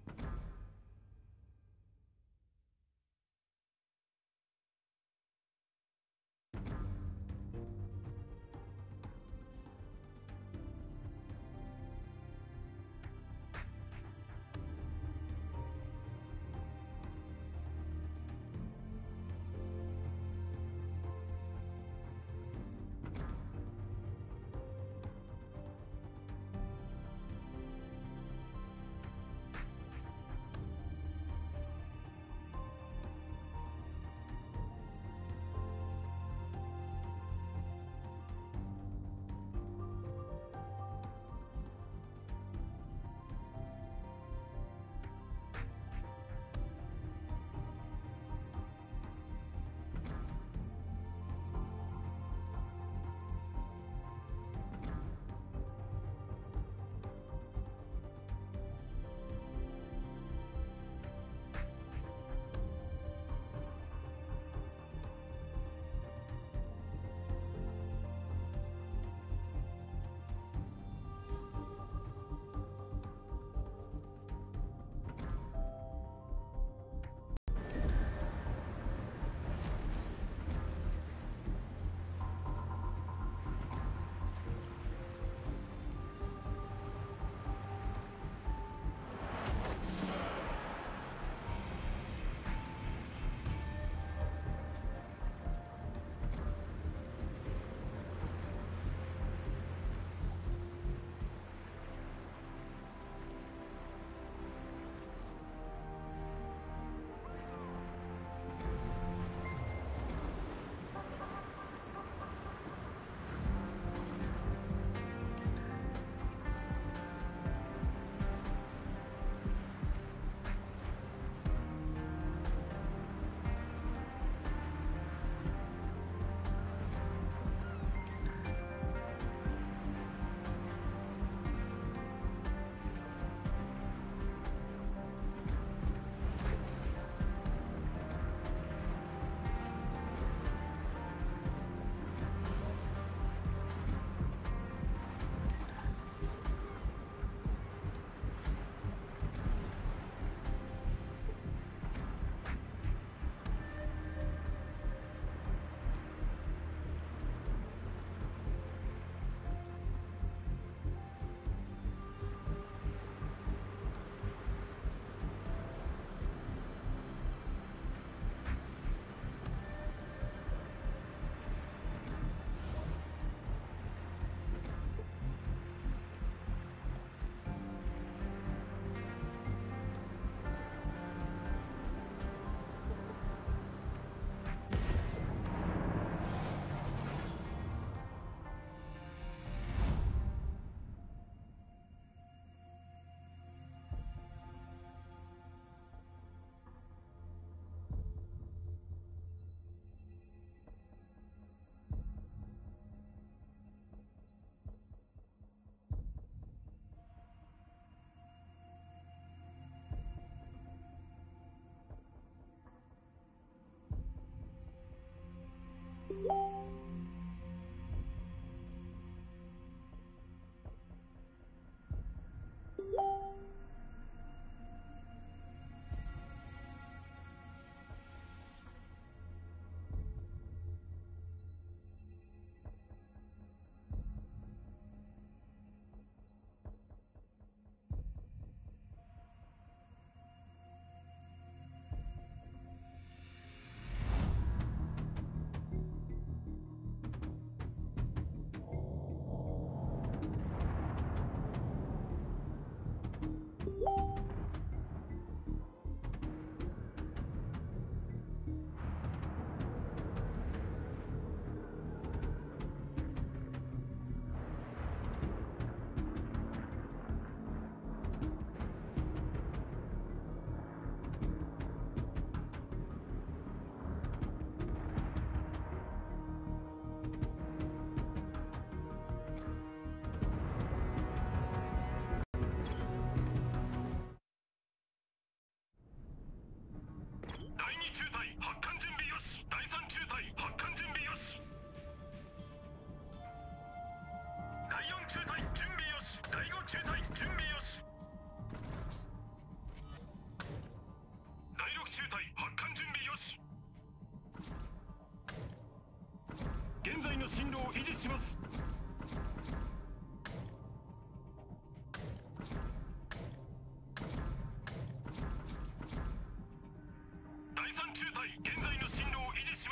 第4中隊準備よし。第5中隊準備よし。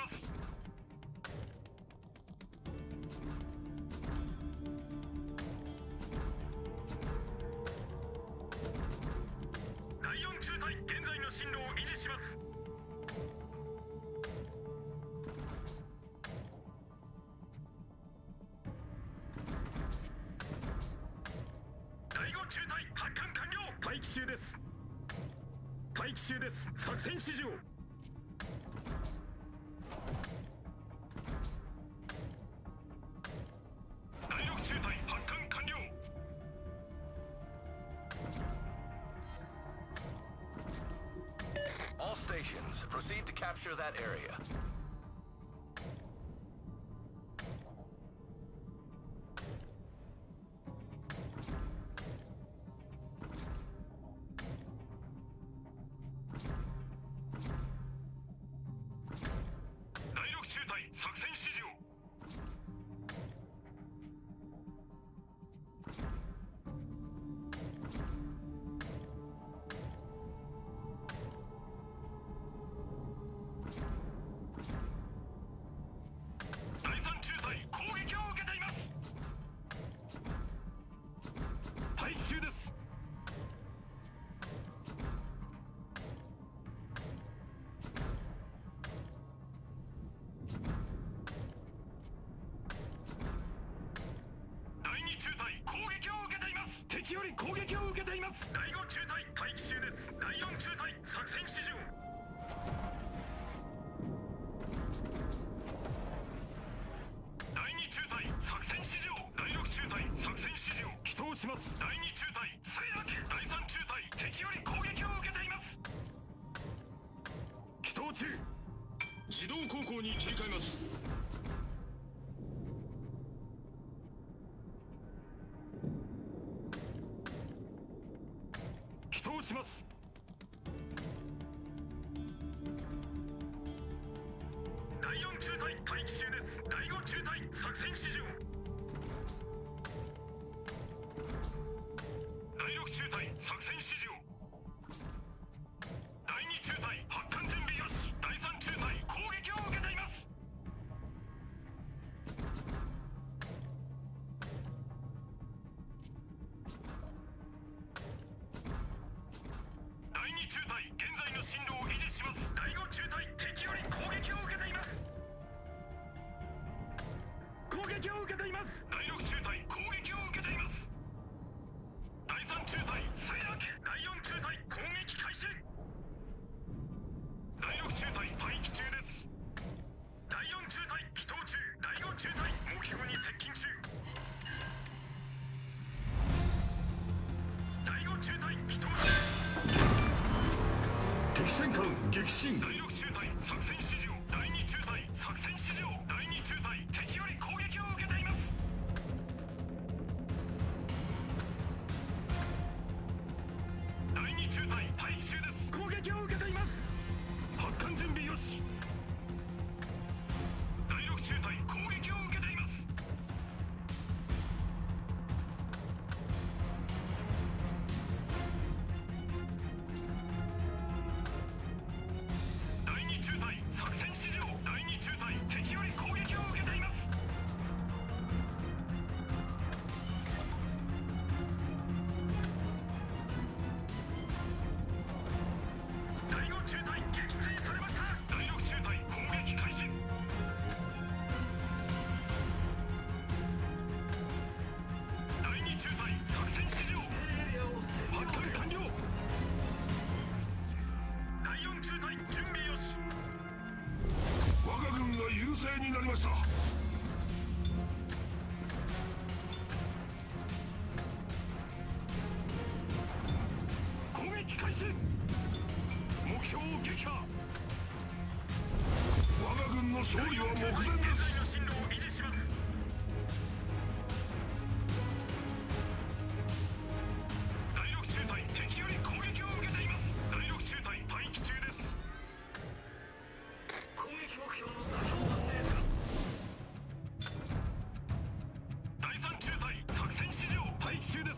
ます。第4中隊、現在の進路を維持します。第5中隊、発艦完了。待機中です。待機中です。作戦指示を。第6中隊、発艦完了。 All stations, proceed to capture that area. 第6中隊、作戦指示を。第3中隊、攻撃を受けています。待機中です。第2中隊、攻撃を受けています。敵より攻撃を受けています。第5中隊、待機中です。第4中隊、作戦指示を。第2中隊、作戦指示を。第6中隊、作戦指示を。祈祷します。第2中隊、墜落。第3中隊、敵より攻撃を受けています。祈祷中。自動航行に切り替えます。祈祷します。第4中隊、待機中です。第5中隊、作戦指示を。第6中隊、作戦指示を。第2中隊、発艦準備よし。第3中隊、攻撃を受けています。第2中隊、現在の進路を維持します。第5中隊、敵より攻撃を受けています。攻撃を受けています。第6中隊、攻撃を受けています。第3中隊、墜落。第4中隊、攻撃開始。第6中隊、待機中です。第4中隊、祈祷中。第5中隊、目標に接近中。第5中隊、祈祷中。敵戦艦撃沈。第6中隊、作戦指示を。第2中隊、作戦指示を。第2中隊、敵より攻撃を受けています。第2中隊、待機中です。攻撃を受けています。発艦準備よし。第6中隊、攻撃を受けています。第2中隊、作戦指示を。第2中隊、敵より攻撃を受けています。第5中隊、撃墜されました。第6中隊、攻撃開始。第2中隊、作戦指示を。発艦完了。第4中隊、準備よし。 我が軍が優勢になりました。 攻撃開始。目標を撃破。 我が軍の勝利は目前で現在のす。 進路を維持します。第6中隊、敵より攻撃を受けています。第6中隊、待機中です。攻撃目標の座標は達成ですか。第3中隊、作戦指示を。待機中です。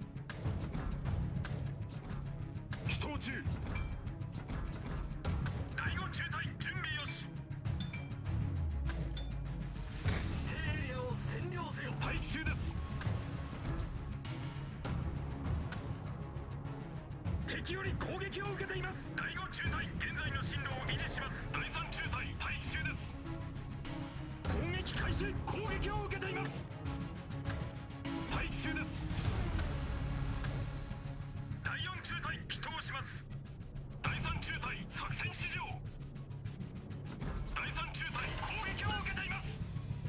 祈祷中。 敵より攻撃を受けています。第5中隊現在の進路を維持します。第3中隊配置中です。攻撃開始。攻撃を受けています。配置中です。第4中隊起動します。第3中隊作戦指示を。第3中隊攻撃を受けています。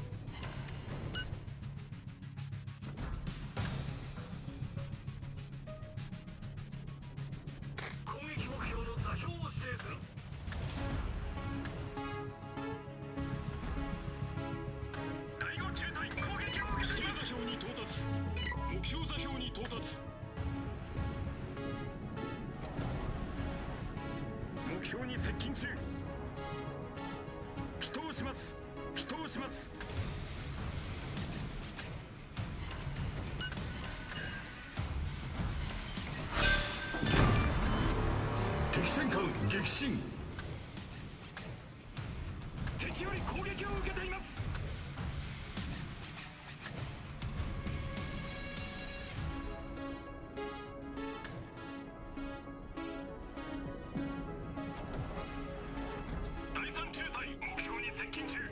攻撃目標の座標を指定する。第5中隊攻撃を受けています。座標に到達。目標座標に到達。目標に接近中。起動します。起動します。 敵戦艦撃沈。 敵より攻撃を受けています。第3中隊目標に接近中。